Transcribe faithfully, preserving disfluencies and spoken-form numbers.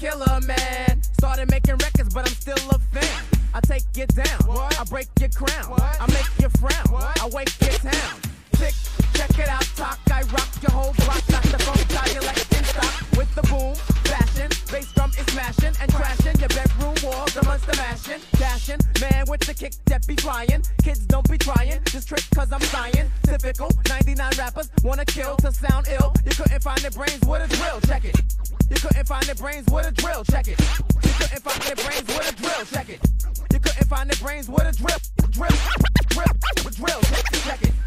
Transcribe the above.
killer, man. Started making records, but I'm still a fan. I take you down, what? I break your crown, what? I make you frown, what? I wake your town. Tick, check it out, talk, I rock your whole block, knock the phone, tie you like in stock. With the boom, fashion, bass drum is smashing and crashing. Your bedroom walls, the monster mashing, dashing. Man with the kick that be flying. Kids don't be trying, just trick cause I'm scientifical. ninety-nine rappers wanna kill to sound ill. You couldn't find their brains with a drill, check it. You couldn't find their brains with a drill, check it. You couldn't find their brains with a drill, check it. You couldn't find their brains with a drill, drill, drill, drill, check it, check it.